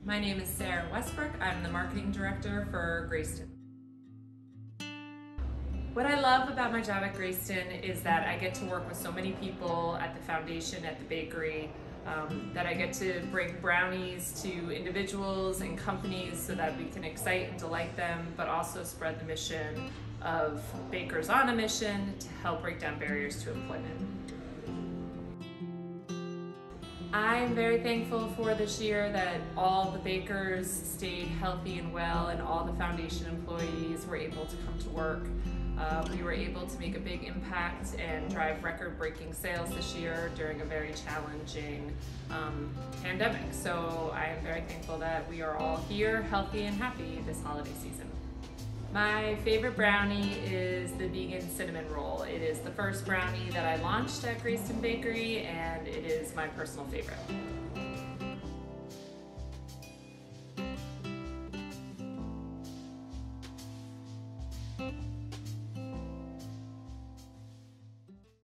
My name is Sarah Westbrook. I'm the marketing director for Grayston. What I love about my job at Grayston is that I get to work with so many people at the foundation, at the bakery, that I get to bring brownies to individuals and companies so that we can excite and delight them, but also spread the mission of Bakers on a Mission to help break down barriers to employment. I'm very thankful for this year that all the bakers stayed healthy and well, and all the foundation employees were able to come to work. We were able to make a big impact and drive record-breaking sales this year during a very challenging pandemic. So I am very thankful that we are all here, healthy and happy this holiday season. My favorite brownie is the vegan cinnamon roll. It is the first brownie that I launched at Grayston Bakery, and it is my personal favorite.